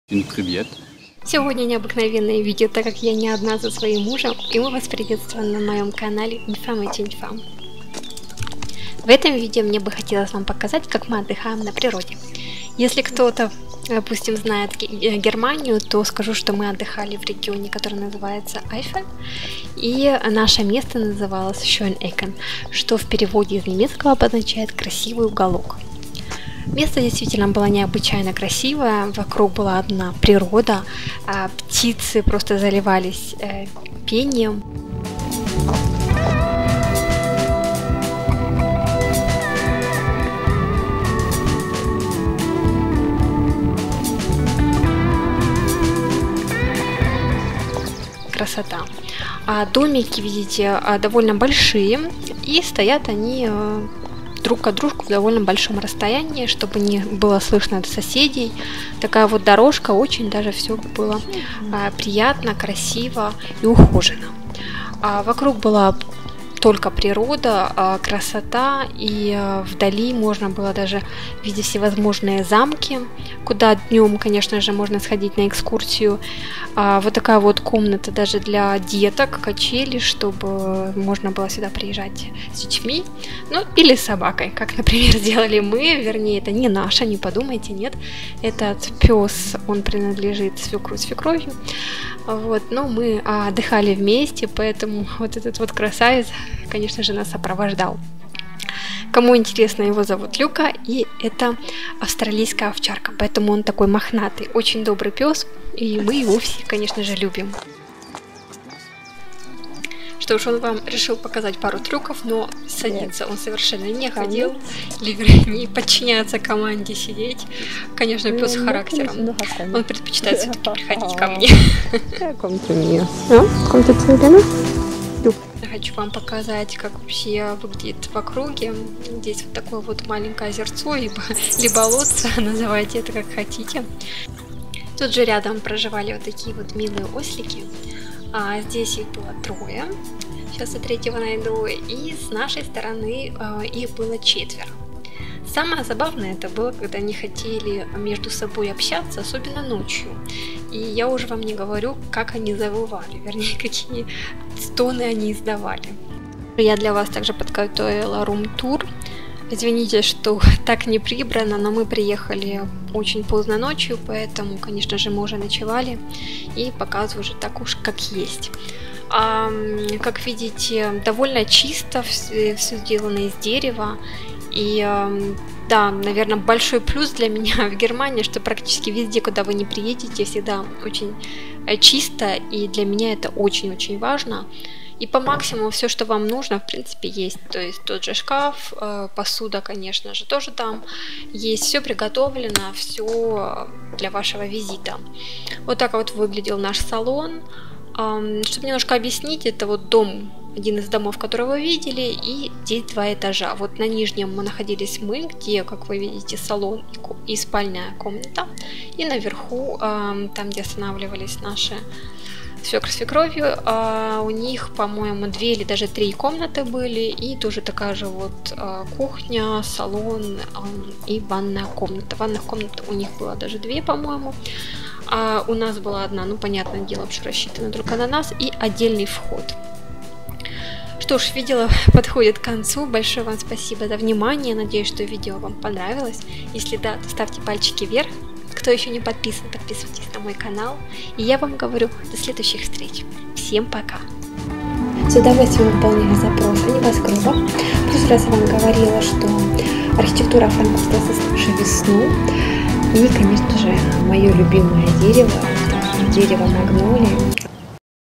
Привет. Сегодня необыкновенное видео, так как я не одна за своим мужем, и мы вас приветствуем на моем канале Infam и Infam. В этом видео мне бы хотелось вам показать, как мы отдыхаем на природе. Если кто-то, допустим, знает Германию, то скажу, что мы отдыхали в регионе, который называется Эйфель, и наше место называлось Schönecken, что в переводе из немецкого обозначает «красивый уголок». Место действительно было необычайно красивое, вокруг была одна природа, а птицы просто заливались пением. Красота. Домики, видите, довольно большие, и стоят они друг от друга в довольно большом расстоянии, чтобы не было слышно от соседей. Такая вот дорожка, очень даже все было приятно, красиво и ухоженно. Вокруг была только природа, красота, и вдали можно было даже видеть всевозможные замки, куда днем, конечно же, можно сходить на экскурсию. Вот такая вот комната даже для деток, качели, чтобы можно было сюда приезжать с детьми, ну или с собакой, как, например, сделали мы, вернее, это не наша, не подумайте, нет, этот пес, он принадлежит свекру свекровью, вот, но мы отдыхали вместе, поэтому вот этот вот красавец, конечно же, нас сопровождал. Кому интересно, его зовут Люка, и это австралийская овчарка, поэтому он такой мохнатый, очень добрый пес, и мы его все, конечно же, любим. Что ж, он вам решил показать пару трюков, но садиться он совершенно не хотел, или не подчиняться команде сидеть. Конечно, пес с характером, он предпочитает все-таки приходить ко мне. Хочу вам показать, как вообще выглядит в округе. Здесь вот такое вот маленькое озерцо, либо болотце, называйте это как хотите. Тут же рядом проживали вот такие вот милые ослики. Здесь их было трое. Сейчас я третьего найду. И с нашей стороны их было четверо. Самое забавное это было, когда они хотели между собой общаться, особенно ночью. И я уже вам не говорю, как они завывали, вернее, какие стоны они издавали. Я для вас также подготовила рум-тур. Извините, что так не прибрано, но мы приехали очень поздно ночью, поэтому, конечно же, мы уже ночевали и показываю уже так уж как есть. Как видите, довольно чисто, все сделано из дерева. И да, наверное, большой плюс для меня в Германии, что практически везде, куда вы не приедете, всегда очень чисто, и для меня это очень-очень важно. И по максимуму все, что вам нужно, в принципе, есть. То есть тот же шкаф, посуда, конечно же, тоже там есть. Все приготовлено, все для вашего визита. Вот так вот выглядел наш салон. Чтобы немножко объяснить, это вот дом, один из домов, который вы видели, и здесь два этажа. Вот на нижнем мы находились мы, где, как вы видите, салон и спальная комната. И наверху, там, где останавливались наши свекр с свекровью, у них, по-моему, 2 или даже 3 комнаты были, и тоже такая же вот кухня, салон и ванная комната. Ванных комнат у них было даже 2, по-моему. А у нас была одна, ну, понятное дело, что рассчитана только на нас, и отдельный вход. Что ж, видео подходит к концу. Большое вам спасибо за внимание. Надеюсь, что видео вам понравилось. Если да, то ставьте пальчики вверх. Кто еще не подписан, подписывайтесь на мой канал. И я вам говорю до следующих встреч. Всем пока! С удовольствием выполняю запрос о небоскребах. В прошлый раз я вам говорила, что архитектура Франкфурта за весну. И, конечно же, мое любимое дерево, дерево магнолии.